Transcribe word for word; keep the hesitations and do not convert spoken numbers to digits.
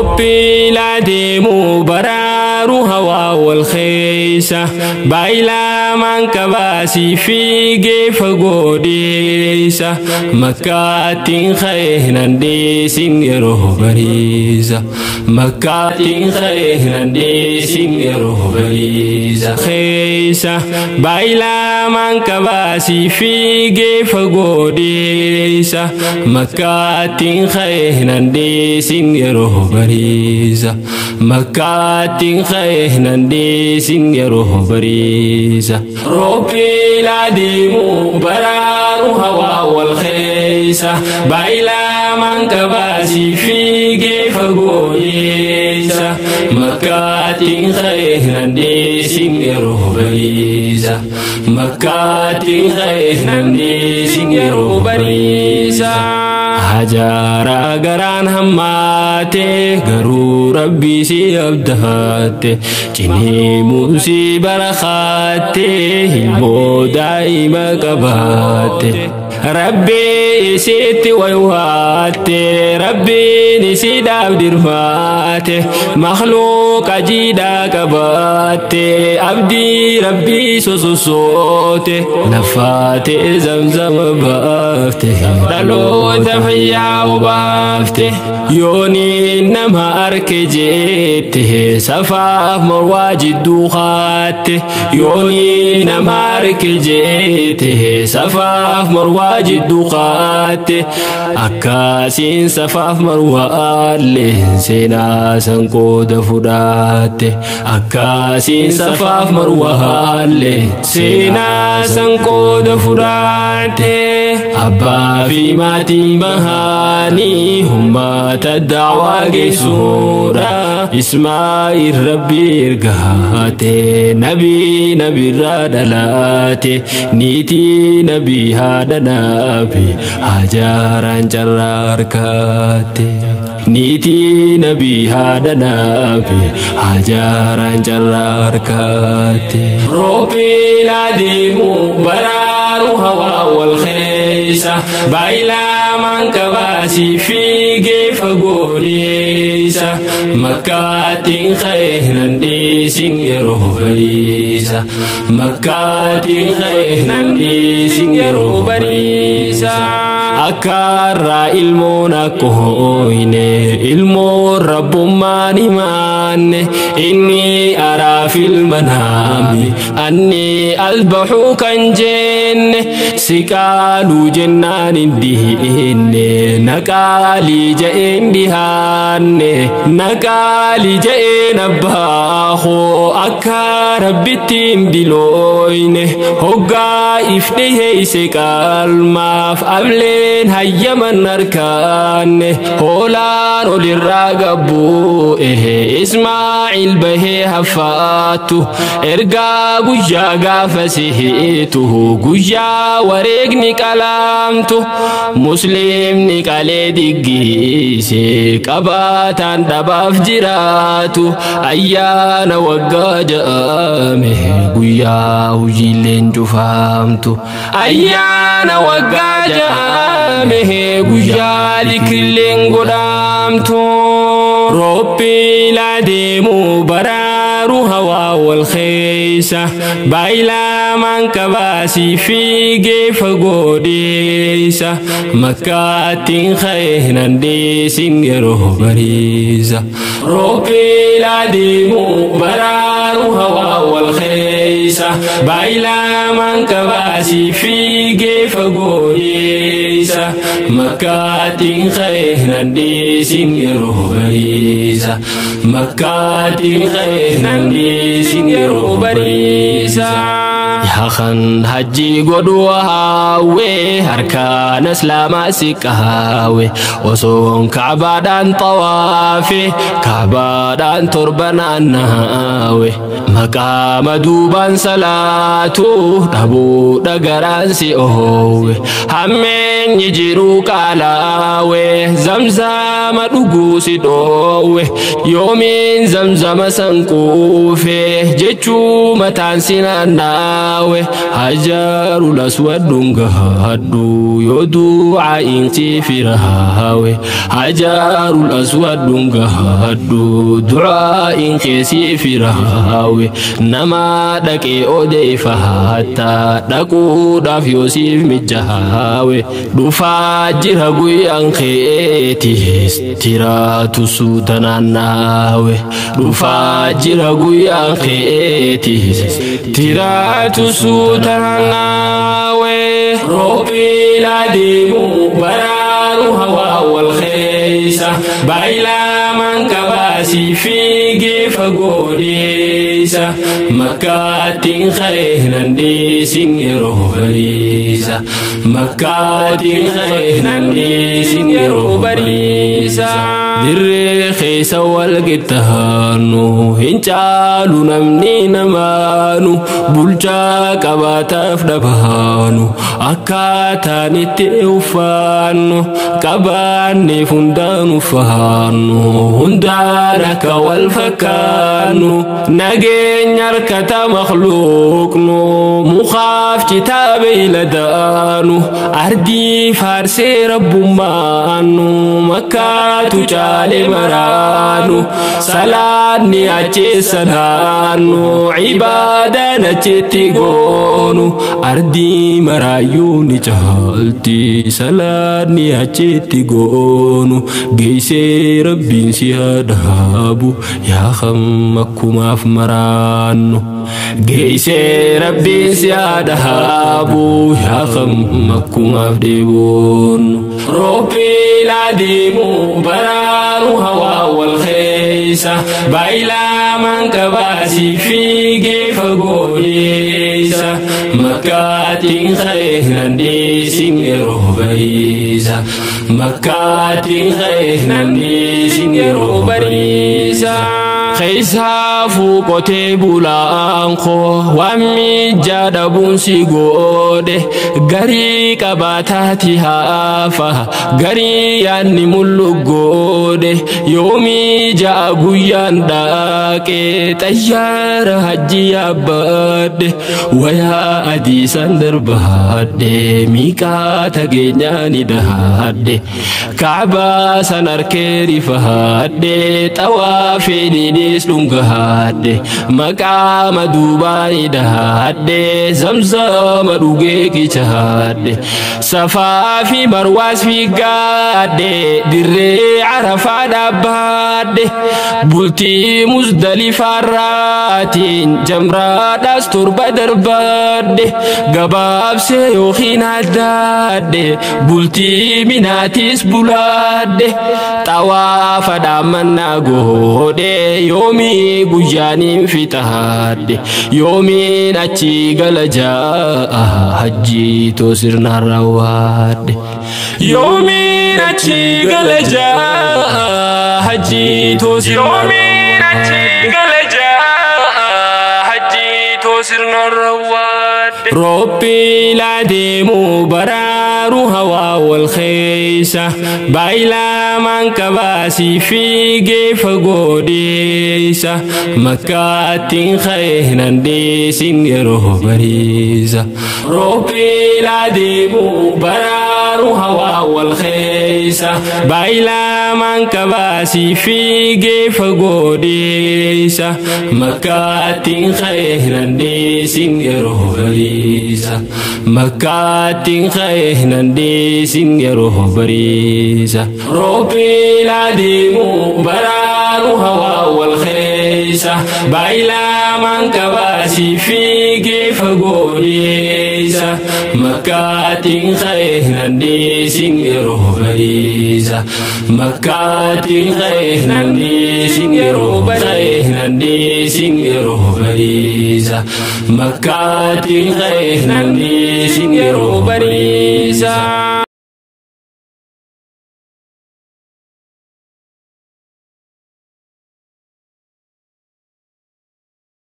ربي لا ديمو برار هوا والخيسة بايلا من كباسي في جيف قوديسة مكات خيهنا ديسين يروه بريزة مكات خيهنا ديسين يروه بريزة خيسة بايلا من كباسي في جيف قوديسة مكات خيهنا ديسين يروه بريزة مكات خيهنا ديسين يروه بريزة ربي لا ديمو برار هوا والخيسة بايلا من كباسي في جيف قويسة مكات خيهنا ديسين يروه بريزة مكات خيهنا ديسين يروه بريزة هجارا غران هماتي غرو ربي سي أبدهاتي جني موسي برخاتي هلمو دائما قباتي ربي سيتي ويواتي ربي نسي داب درفاتي مخلوق جيدا قباتي عبدي ربي سوسو صوتي نفاتي زمزم بافتي دلو تفيا وبافتي يوني نما أركجيتي سفاف مرواجد دوخاتي يوني نما أركجيتي سفاف مرواجد دوخاتي أكاسين سفاف مروالي سينا سنقود فداتي أكاسين سفاف مروالي سينا سنقود فداتي أبا في ماتي مهاني هما تدعوا جسورا إسماعيل ربي إرقاتي نبي نبي رادلاتي نيتي نبي هذا نبي هجارا جراركاتي نيتي نبي هذا نبي هجارا جراركاتي ربي لا ديمو برار هوا والخيسة بايلا من كباسي في جيف قوليسة مكات خيهنا ديسين يروه بريسة مكات خيهنا ديسين يروه بريسة أكار المونا كهوينه المو رب ماني ماني إني أرى في المنام أني أذبح كنجن سكالو جنان دهين نكالي جئن دهان نكالي جئن باخو أكار بيتين دلوين هقا إفنه سكال ماف أبلين هيا من أركان هولان وللراقبو إيه إسماعيل به هفاتو إرقا قجا قافسيهيتو قجا ورقني كلامتو مسلم نكالي دقيسي كباتان دباف جراتو أيانا وقا جامه قجا وجيلين جفامتو أيانا وقا جامه قجا لكلين قدامتو ربي لا ديمو برار هوا والخيسة بايلا من كباسي في جيف قوديسة مكات خيهنا ديسين يروه بريزة ربي لا ديمو برار هوا والخيسة بايلا من كباسي في جيف قوديسة مكات خيهنا ديسين يروه بريزة مكات خيهنا ديسين يروه بريزة يخن حجي قدوها وي هركان اسلام سكاوي وصون كعبادان طوافي كعبادان تربان النهاوي مقام دوبان صلاتو دبو دقران سيوهوي همين يجيرو كالاوي زمزم دقو سيدووي يومين زمزم سنكوفي جيشو متان سنانا we hajarul aswadun gahaddu yo du'a inti firawe hajarul aswadun gahaddu du'a inti firawe nama dake ode fahata daku daf yosif mijahawe dufa jira guyan kheti tiratu sudananawe dufa jira guyan kheti tiratu sudananawe robi ladimu bararu hawa wal khaisa baila man kabasi fige fagodisa makatin khairan di singiro barisa makatin khairan di singiro barisa dirre khaisa wal gitahanu hincalu namni namanu bulcha kabata fdabanu akata nite ufanu kabani fundanu fanu hundaraka wal fakanu nagenyar kata makhluknu mukhaf kitabi ladanu ardi farsi rabbumanu makatu jale maranu salani ache sananu ibadana chetigonu ardi marayuni jalti salani ache tigonu geise rabbin sihadabu ya khammakumaf maranu geise rabbin sihadabu ya khammakumaf debonu robi ladimu bararu hawa wal khaisa baila man kabasi fige fagodisa makatin khairan di singiro barisa makatin khairan di singiro barisa khaisa fu kote bulanko wami jada bunsi gode gari kabatati hafa gari yani mullu gode yomi jagu yanda ke tayyara haji abade waya adi sandar bahade mika tagenya ni dahade kaaba sanar keri fahade tawafi ni slungahade makama dubai dahade zamzam duge kichade safafi marwas fi gade dirre arafa dabade bulti muzdalifa ratin jamra dastur badar bade gabab se yokhina dade bulti minatis bulade tawafa damanna gode yomi gujani fitahade yomi nachi galaja haji to sirna rawade yomi nachi galaja haji to yomi nachi galaja haji to sirna rawade robi ladimu bararu hawa wal khaisa baila man kabasi fige fagodisa makatin khairan di singiro barisa robi ladimu bararu hawa wal khaisa baila man kabasi fige fagodisa makatin khairan di singiro barisa makatin khairan di singiro barisa robi ladimu bararu hawa wal khaisa baila man kabasi fige fagodisa makatin khairan di singiro barisa makatin khairan di singiro khairan di singiro barisa makatin khairan di singiro barisa